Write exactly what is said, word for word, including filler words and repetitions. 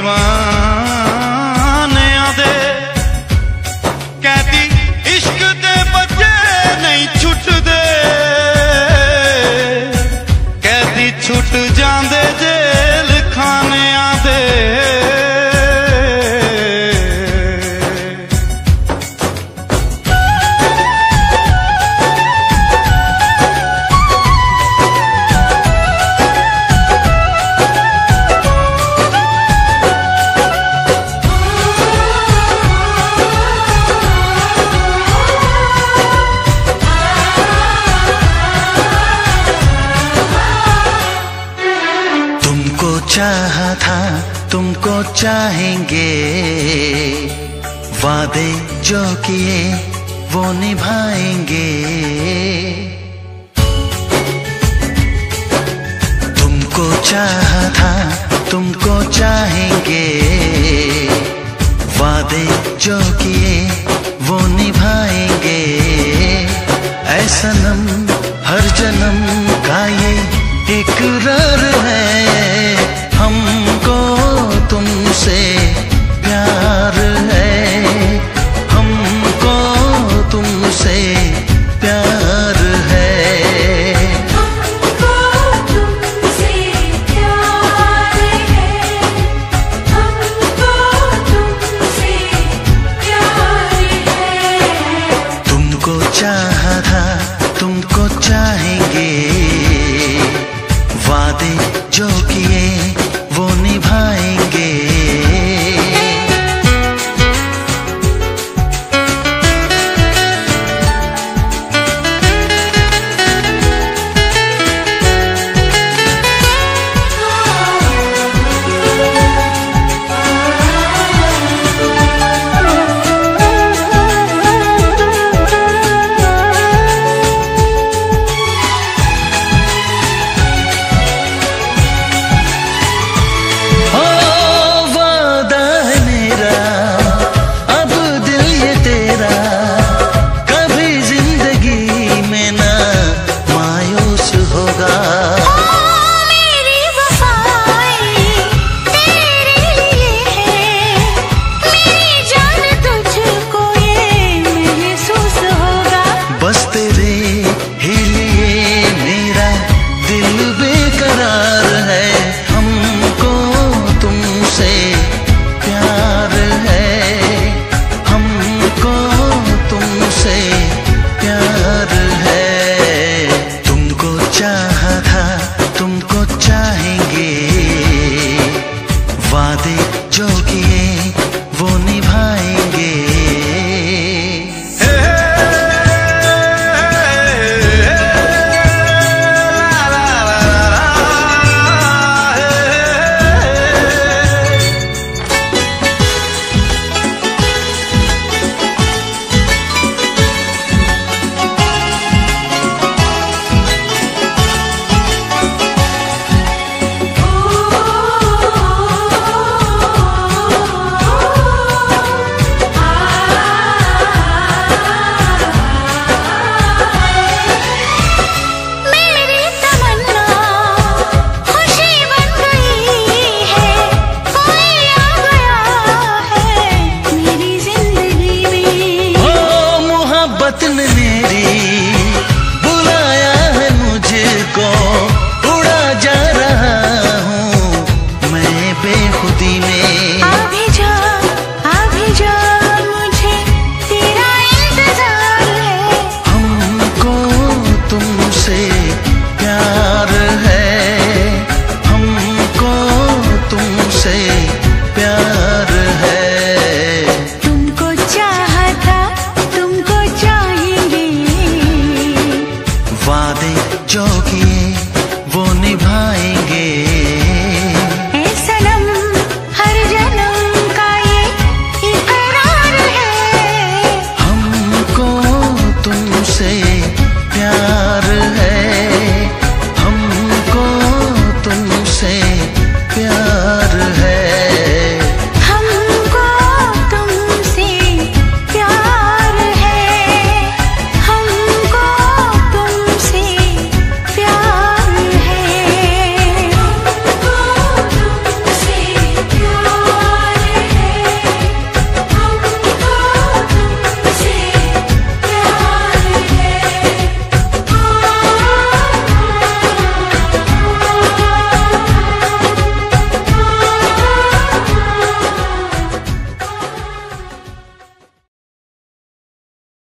दीवाने आदे कहती इश्क दे बच्चे नहीं छुटदे, कहती छुट जांदे जेल खाने आदे। चाहा था तुमको चाहेंगे, वादे जो किए वो निभाएंगे। तुमको चाहा था तुमको चाहेंगे, वादे जो किए वो निभाएंगे। ऐ सनम हर जन्म का ये इकरार है, हमको तुमसे प्यार है, हमको तुमसे प्यार है, हमको तुमसे प्यार है, हमको तुमसे प्यार है। तुमको चाहा था तुमको चाहेंगे, वादे जो किए वो निभाएंगे। वादे जो किए वो निभाएंगे। ने